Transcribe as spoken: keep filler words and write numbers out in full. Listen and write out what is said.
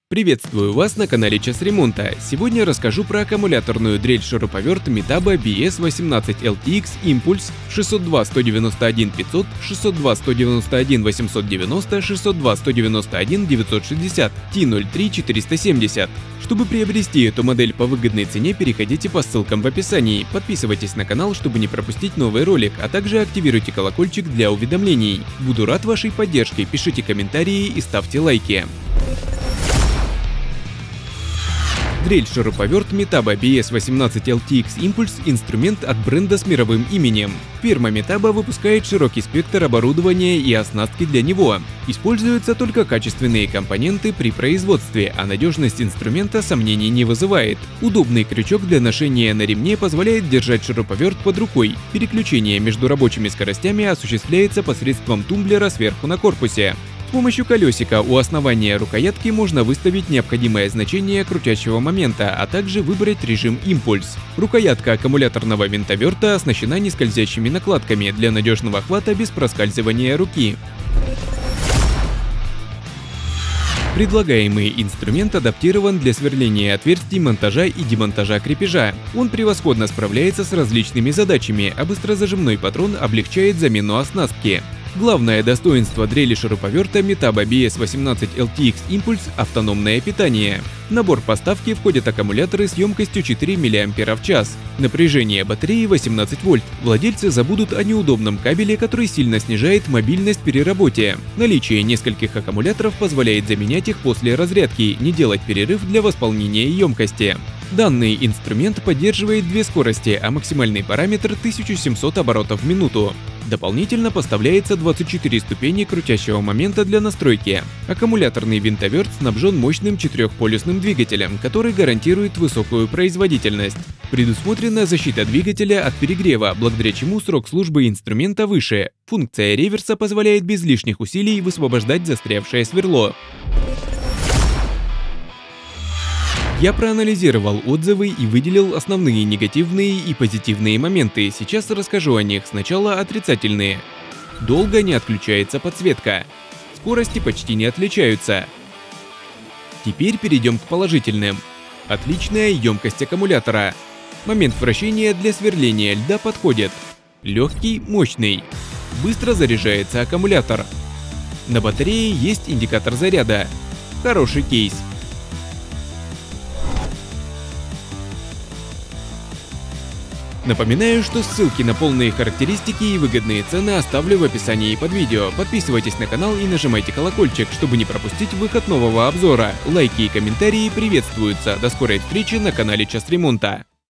Приветствую вас на канале Час Ремонта. Сегодня расскажу про аккумуляторную дрель-шуруповерт Metabo би эс восемнадцать эл ти икс Impulse шестьсот два сто девяносто один пятьсот, шестьсот два сто девяносто один восемьсот девяносто, шестьсот два сто девяносто один девятьсот шестьдесят, ти ноль три четыреста семьдесят. Чтобы приобрести эту модель по выгодной цене, переходите по ссылкам в описании, подписывайтесь на канал, чтобы не пропустить новый ролик, а также активируйте колокольчик для уведомлений. Буду рад вашей поддержке, пишите комментарии и ставьте лайки. Дрель-шуруповерт Metabo би эс восемнадцать эл ти икс Impulse – инструмент от бренда с мировым именем. Фирма Metabo выпускает широкий спектр оборудования и оснастки для него. Используются только качественные компоненты при производстве, а надежность инструмента сомнений не вызывает. Удобный крючок для ношения на ремне позволяет держать шуруповерт под рукой. Переключение между рабочими скоростями осуществляется посредством тумблера сверху на корпусе. С помощью колесика у основания рукоятки можно выставить необходимое значение крутящего момента, а также выбрать режим импульс. Рукоятка аккумуляторного винтоверта оснащена нескользящими накладками для надежного хвата без проскальзывания руки. Предлагаемый инструмент адаптирован для сверления отверстий, монтажа и демонтажа крепежа. Он превосходно справляется с различными задачами, а быстрозажимной патрон облегчает замену оснастки. Главное достоинство дрели-шуруповерта Metabo би эс восемнадцать эл ти икс Impulse – автономное питание. В набор поставки входят аккумуляторы с емкостью четыре миллиампера в час. Напряжение батареи восемнадцать вольт. Владельцы забудут о неудобном кабеле, который сильно снижает мобильность при работе. Наличие нескольких аккумуляторов позволяет заменять их после разрядки, не делать перерыв для восполнения емкости. Данный инструмент поддерживает две скорости, а максимальный параметр – тысяча семьсот оборотов в минуту. Дополнительно поставляется двадцать четыре ступени крутящего момента для настройки. Аккумуляторный винтоверт снабжен мощным четырехполюсным двигателем, который гарантирует высокую производительность. Предусмотрена защита двигателя от перегрева, благодаря чему срок службы инструмента выше. Функция реверса позволяет без лишних усилий высвобождать застрявшее сверло. Я проанализировал отзывы и выделил основные негативные и позитивные моменты. Сейчас расскажу о них. Сначала отрицательные. Долго не отключается подсветка. Скорости почти не отличаются. Теперь перейдем к положительным. Отличная емкость аккумулятора. Момент вращения для сверления льда подходит. Легкий, мощный. Быстро заряжается аккумулятор. На батарее есть индикатор заряда. Хороший кейс. Напоминаю, что ссылки на полные характеристики и выгодные цены оставлю в описании под видео. Подписывайтесь на канал и нажимайте колокольчик, чтобы не пропустить выход нового обзора. Лайки и комментарии приветствуются. До скорой встречи на канале Час Ремонта.